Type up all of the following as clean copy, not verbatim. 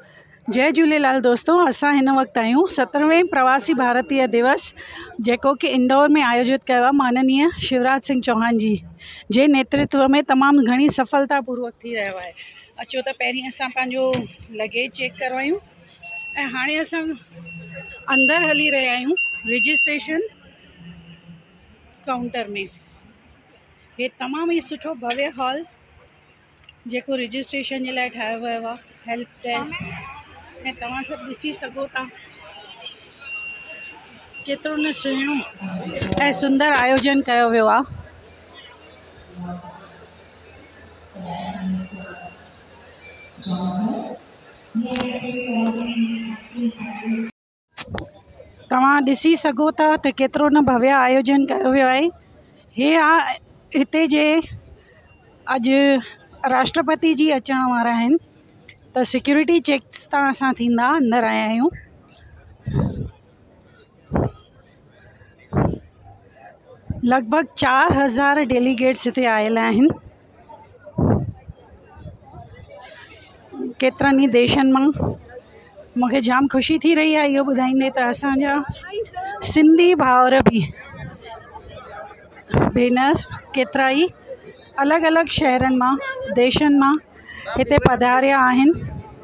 जय झूलेलाल दोस्तों, असां हिन वक्त आहियूं 17वें प्रवासी भारतीय दिवस जेको कि इंदौर में आयोजित कयो आहे माननीय शिवराज सिंह चौहान जी जे नेतृत्व में तमामु घणी सफलतापूर्वक थी रहियो आहे। अचो त पहिरीं असां पंहिंजो लगेज चेक करवायूं ऐं हाणे असां अंदरि हली रहिया आहियूं रजिस्ट्रेशन काउंटर में। हे तमामु ई सुठो भव्य हॉल जेको रजिस्ट्रेशन जे लाइ ठाहियो वियो आहे, हेल्प डेस्क, ऐं तव्हां सभु ॾिसी सघो था केतिरो न सुहिणो ऐं सुंदर आयोजन कयो वियो आहे। तव्हां ॾिसी सघो था त केतिरो न भव्य आयोजन कयो वियो आहे। हे आहे हिते जे अॼु राष्ट्रपति जी अचण वारा आहिनि, त सिक्योरिटी चेक्स तां असां थींदा अंदरि आया आहियूं। लॻभॻि 4000 डेलीगेट्स हिते आयल आहिनि, केतिरनि ई देशनि मां। मूंखे जाम ख़ुशी थी रही आहे इहो ॿुधाईंदे त असांजा सिंधी भाउर बि भेनर केतिरा ई अलॻि अलॻि शहरनि मां देशनि मां हिते पधारिया आहिनि।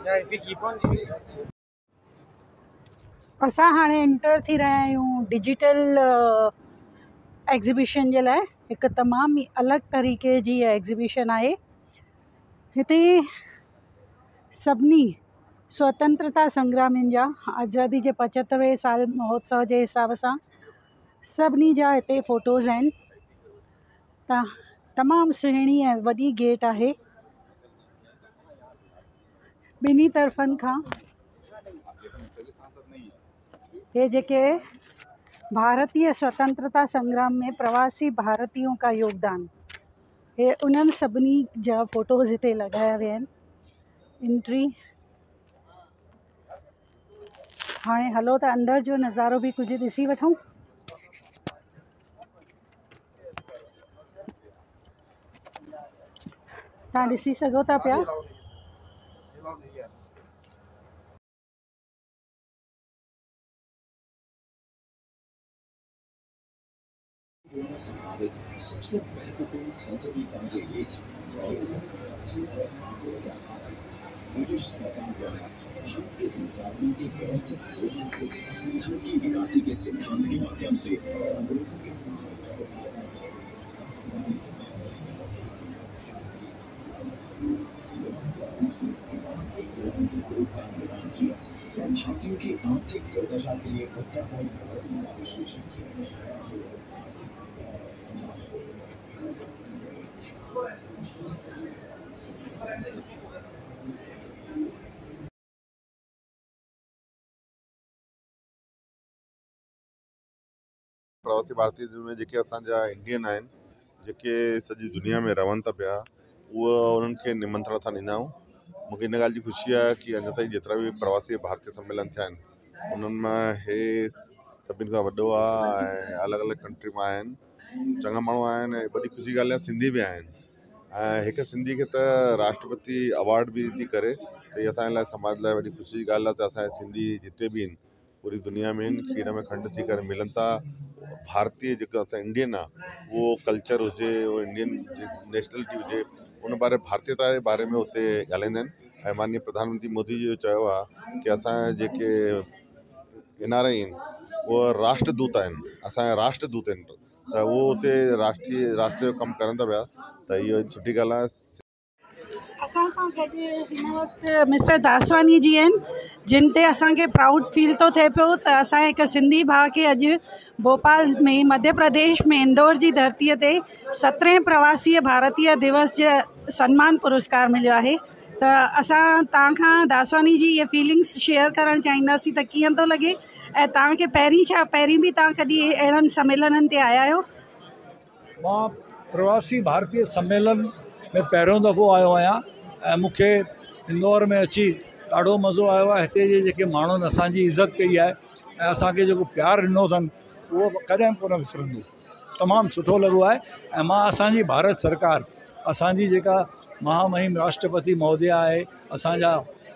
असां हाणे एंटर थी रहिया आहियूं डिजिटल एग्ज़िबिशन जे लाइ। हिकु तमामु ई अलॻि तरीक़े जी एग्ज़िबिशन आहे। हिते सभिनी स्वतंत्रता संग्रामियुनि जा आज़ादी जे 75वें साल महोत्सव जे हिसाब सां सभिनी जा हिते फ़ोटोज़ आहिनि। त तमामु सुहिणी ऐं वॾी गेट आहे। ॿिन्ही तरफ़नि खां ये जेके भारतीय स्वतंत्रता संग्राम में प्रवासी भारतीयों का योगदान, हे उन्हनि सभिनी जा फ़ोटोज़ हिते लॻाया विया आहिनि। एंट्री हाणे हलो त अंदरि जो नज़ारो बि कुझु ॾिसी वठूं। तव्हां ॾिसी सघो था पिया सबसे महत्वपूर्ण संसदीय काम के लिए ब्रिटिश सरकार द्वारा भारत के संसाधनों के व्यवस्थित लोगों को धन की निकासी के सिद्धांत के माध्यम से अंग्रेजों के भारतीयों की आर्थिक दुर्दशा के लिए उत्तरदायी का विश्लेषण किया। प्रवासी भारतीय में जेके असांजा इंडियन आहिनि जेके सॼी दुनिया में रहनि था पिया, उहो उन्हनि खे निमंत्रण था ॾींदा आहियूं। मूंखे इन ॻाल्हि जी ख़ुशी आहे कि अञा ताईं जेतिरा बि प्रवासी भारतीय सम्मेलन थिया आहिनि उन्हनि मां हे सभिनि खां वॾो आहे ऐं अलॻि अलॻि कंट्री मां आहिनि, चङा माण्हू आहिनि। ऐं वॾी ख़ुशी ॻाल्हि आहे सिंधी बि आहिनि ऐं हिकु सिंधी खे त राष्ट्रपति अवार्ड बि थी करे, त इहा असांजे लाइ समाज लाइ वॾी ख़ुशी जी ॻाल्हि आहे त असांजे सिंधी जिते बि आहिनि पूरी दुनिया में आहिनि, खीर में खंडु थी करे मिलनि था। भारतीय जेको असां इंडियन आहे उहो कल्चर हुजे, उहो इंडियन नेशनलिटी हुजे, उन बारे भारतीयता जे बारे में हुते ॻाल्हाईंदा आहिनि। ऐं माननीय प्रधानमंत्री मोदी जी जो चयो आहे कि असांजे जेके NRI आहिनि उहे राष्ट्रदूत आहिनि, असांजा राष्ट्रदूत आहिनि, त उहो हुते राष्ट्र जो कमु करनि था पिया, त इहो सुठी ॻाल्हि आहे। असां सां गॾु हिन वक़्तु मिस्टर दासवानी जी आहिनि, जिन ते असांखे प्राउड फील थो थिए पियो त असांजे हिकु सिंधी भाउ खे अॼु भोपाल में मध्य प्रदेश में इंदौर जी धरतीअ ते 17वें प्रवासी भारतीय दिवस जो सम्मान पुरस्कार मिलियो आहे। त असां तव्हांखां दासवानी जी इहे फीलिंग्स शेयर करणु चाहींदासीं त कीअं थो लॻे, ऐं तव्हांखे पहिरीं बि तव्हां कॾहिं अहिड़नि सम्मेलननि ते आया आहियो? मां प्रवासी भारतीय सम्मेलन में पहिरियों दफ़ो आयो आहियां ऐं मूंखे इंदौर में अची ॾाढो मज़ो आयो आहे। हिते जे जेके माण्हुनि असांजी इज़त कई आहे ऐं असांखे जेको प्यारु ॾिनो अथनि उहो कॾहिं कोन विसरंदो। तमामु सुठो लॻो आहे। ऐं मां असांजी भारत सरकार, असांजी जेका महामहिम राष्ट्रपति महोदया आहे, असांजा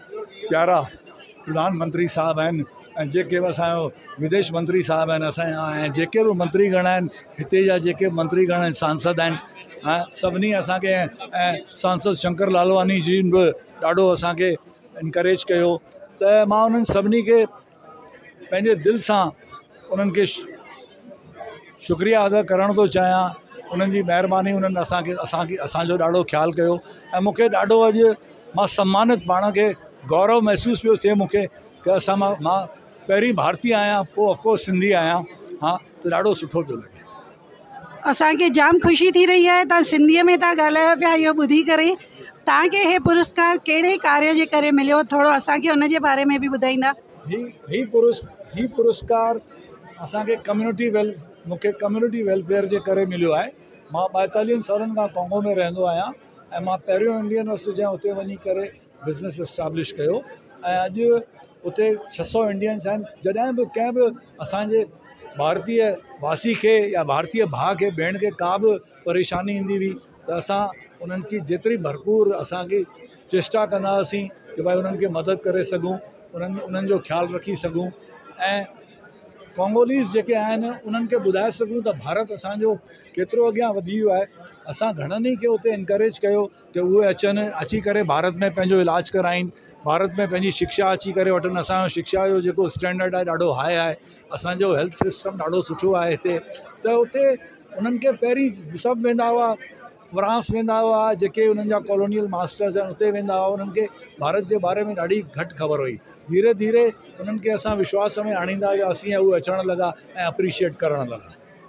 प्यारा प्रधानमंत्री साहब आहिनि ऐं जेके बि असांजो विदेश मंत्री साहब आहिनि असांजा ऐं जेके बि मंत्रीगण आहिनि हिते जा जेके मंत्रीगण आहिनि सांसद आहिनि सभिनी असांखे ऐं सांसद शंकर लालवानी जी बि ॾाढो असांखे इनकरेज कयो त मां उन्हनि सभिनी खे पंहिंजे दिलि सां उन्हनि खे शुक्रिया अदा करणु थो चाहियां। उन्हनि जी महिरबानी उन्हनि असांजो ॾाढो ख़्यालु कयो ऐं मूंखे ॾाढो अॼु मां सम्मानित पाण खे गौरव महसूसु पियो थिए मूंखे कि मां पहिरीं भारतीय आहियां, पोइ ऑफकोर्स सिंधी आहियां। त ॾाढो सुठो पियो लॻे। असांखे जाम ख़ुशी थी रही आहे तव्हां सिंधीअ में था ॻाल्हायो पिया इहो ॿुधी करे। तव्हांखे हे पुरस्कार कहिड़े कार्य जे करे मिलियो, थोरो असांखे उन जे बारे में बि ॿुधाईंदा। ही पुरस्कार असांखे मूंखे कम्यूनिटी वेलफेयर जे करे मिलियो आहे। मां 42 सालनि खां कॉन्गो में रहंदो आहियां ऐं मां पहिरियों इंडियन हुअसि जंहिं उते वञी करे बिज़नेस इस्टेब्लिश कयो ऐं अॼु उते 600 इंडियंस आहिनि। जॾहिं बि कंहिं बि असांजे भारतीय वासी खे या भारतीय भाउ खे भेण खे का बि परेशानी ईंदी हुई त असां उन्हनि की जेतिरी भरपूर असांखे चेष्टा कंदा हुआसीं कि भाई उन्हनि खे मदद करे सघूं, उन्हनि जो ख़्यालु रखी सघूं ऐं कॉन्गोलीज़ जेके आहिनि उन्हनि खे ॿुधाए सघूं त भारत असांजो केतिरो अॻियां वधी वियो आहे। असां घणनि ई खे उते इनकरेज कयो कि उहे अची करे भारत में पंहिंजो इलाजु कराइनि, भारत में पंहिंजी शिक्षा अची करे वठनि। असांजो शिक्षा जो जेको स्टैंडर्ड आहे ॾाढो हाई आहे, असांजो हेल्थ सिस्टम ॾाढो सुठो आहे हिते। त उते उन्हनि खे पहिरीं सभु वेंदा हुआ, फ्रांस वेंदा हुआ, जेके उन्हनि जा कॉलोनियल मास्टर्स आहिनि उते वेंदा हुआ। उन्हनि खे भारत जे बारे में ॾाढी घटि ख़बर हुई। धीरे धीरे उन्हनि खे असां विश्वास में आणींदा वियासीं ऐं उहे अचणु लॻा ऐं अप्रिशिएट करणु लॻा।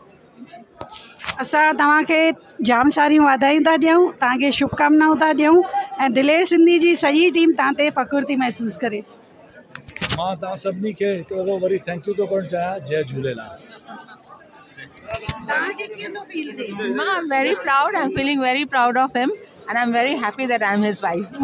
असां तव्हांखे जाम सारियूं वाधायूं था ॾियूं, तव्हांखे शुभकामनाऊं था ॾियूं ऐं दिलेर सिंधी जी सॼी टीम तव्हां ते फ़ख़ुरु थी महसूसु करे। मां तव्हां सभिनी खे हिकु दफ़ो वरी थैंक यू थो करणु चाहियां। जय Jhulelal. I'm very proud. I'm feeling very proud of him and I'm very happy that I'm his wife.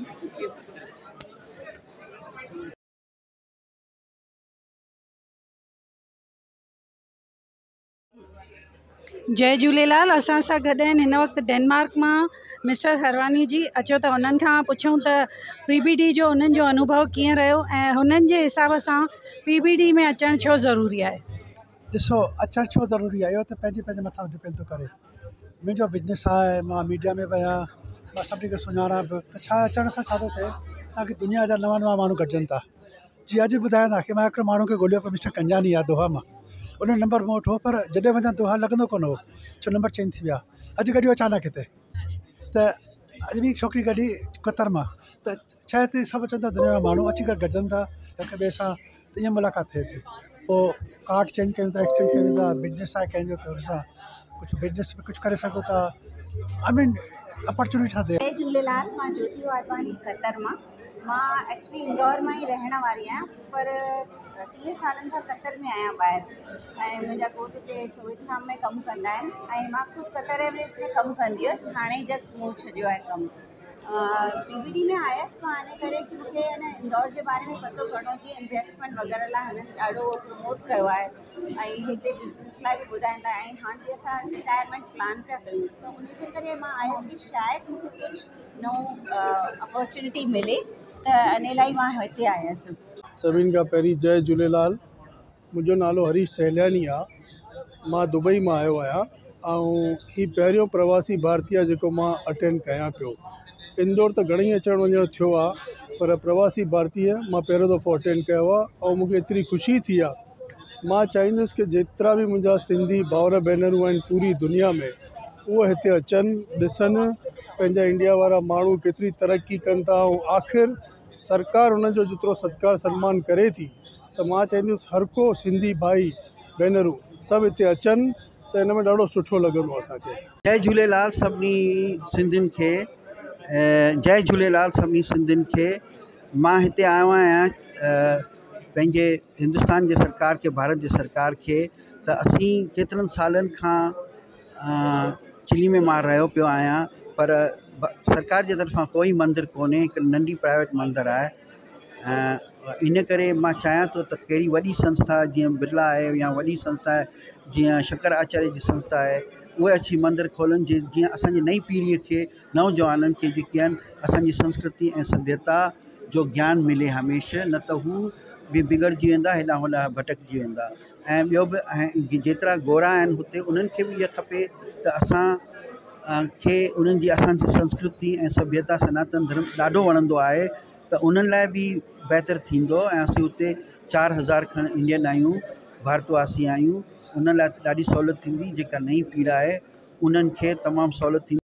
जय झूलेलाल। असां सां गॾु आहिनि हिन वक़्तु डेनमार्क मां मिस्टर हरवानी जी। अचो त उन्हनि खां पुछूं त PBD जो उन्हनि जो अनुभव कीअं रहियो ऐं हुननि जे हिसाब सां PBD में अचणु छो ज़रूरी आहे। ॾिसो, अचणु छो ज़रूरी आहे इहो त पंहिंजे मथां डिपेंड थो करे। मुंहिंजो बिजनेस आहे, मां मीडिया में बि आहियां, मां सभिनी खे सुञाणा बि, त छा अचण सां छा थो थिए ताकी दुनिया जा नवां माण्हू गॾिजनि था। जीअं अॼु ॿुधायां था कि मां हिकिड़े माण्हू खे ॻोल्हियो पियो, मिस्टर कंजानी आहे दोहा मां। उन नंबर मूं वटि हो, पर जॾहिं वञा दोहा लॻंदो कोन हो, छो नंबर चेंज थी विया। अॼु गॾियो अचानक हिते, त अॼु बि छोकिरी गॾी कतर मां, त छा हिते सभु अचनि था दुनिया जा माण्हू अची करे गॾिजनि था हिक ॿिए सां, त ईअं मुलाक़ात थिए थी। पोइ कार्ड चेंज कयूं था, एक्सचेंज कयूं था, बिजनेस आहे कंहिंजो त हुन सां कुझु बिजनेस में कुझु करे सघूं था। आई मीन अपॉर्चुनिटी छा थिए। जय झूलेलाल। मां ज्योति वाधवानी कतर मां एक्चुअली इंदौर मां ई रहण वारी आहियां, पर 30 सालनि खां कतर में आहियां ॿाहिरि ऐं मुंहिंजा घोट हिते चोइथाम में कमु कंदा आहिनि ऐं मां ख़ुदि कतर एयरवेज़ में कमु कंदी हुअसि। हाणे जस्ट मूं छॾियो आहे कमु। PBD में आयसि मां इन करे कि मूंखे आहे न इंदौर जे बारे में पतो करिणो, जीअं इन्वेस्टमेंट वग़ैरह लाइ हुननि ॾाढो प्रमोट कयो आहे ऐं हिते बिज़नेस लाइ बि ॿुधाईंदा ऐं हाणे असां रिटायरमेंट प्लान पिया कयूं, त उन जे करे मां आयसि कि शायदि मूंखे कुझु नओं अपॉर्चुनिटी मिले, त इन लाइ मां हिते आयसि। सभिनि खां पहिरीं जय झूलेलाल। मुंहिंजो नालो हरीश टहलियानी आहे। मां दुबई मां आयो आहियां ऐं ही पहिरियों प्रवासी भारतीय जेको मां अटेंड कयां पियो। इंदौर त घणेई अचणु वञणु थियो आहे, पर प्रवासी भारतीय मां पहिरियों दफ़ो अटेंड कयो आहे ऐं मूंखे एतिरी ख़ुशी थी आहे। मां चाहींदुसि कि जेतिरा बि मुंहिंजा सिंधी भाउर भेनरूं आहिनि पूरी दुनिया में, उहे हिते अचनि, ॾिसनि पंहिंजा इंडिया वारा माण्हू केतिरी तरक़ी कनि था ऐं आख़िर सरकार उन्हनि जो जेतिरो सत्कार सन्मान करे थी, त मां चाहींदुसि हर को सिंधी भाई भेनरूं सभु हिते अचनि, त हिन में ॾाढो सुठो लॻंदो असांखे। जय झूलेलाल सभिनी सिंधियुनि खे। जय झूलेलाल सभिनी सिंधियुनि खे। मां हिते आयो आहियां पंहिंजे हिंदुस्तान जे सरकार खे, भारत जे सरकार खे, त असीं केतिरनि सालनि खां चिली में मां रहियो पियो आहियां, पर सरकार जे तरफ़ां कोई मंदिर कोन्हे, हिकु नंढी प्राइवेट मंदिर आहे। इन करे मां चाहियां थो त कहिड़ी वॾी संस्था जीअं बिरला आहे या वॾी संस्था आहे जीअं शंकराचार्य जी संस्था आहे, उहे अची मंदिर खोलनि जीअं असांजी नई पीढ़ीअ खे, नौजवाननि खे जेके आहिनि असांजी संस्कृति ऐं सभ्यता जो ज्ञान मिले हमेशह, न त हू बि बिगड़जी वेंदा, हेॾां होॾां भटकजी वेंदा। ऐं ॿियो बि जेतिरा गोरा आहिनि हुते उन्हनि खे बि इहा खपे त खे उन्हनि जी असांजी संस्कृति ऐं सभ्यता सनातन धर्म ॾाढो वणंदो आहे, त उन्हनि लाइ बि बहितर थींदो। ऐं असीं हुते 4000 खनि इंडियन आहियूं, भारतवासी आहियूं, उन लाइ ॾाढी सहूलियत थींदी। जेका नई पीढ़ी आहे उन्हनि खे तमामु सहूलियत थींदी।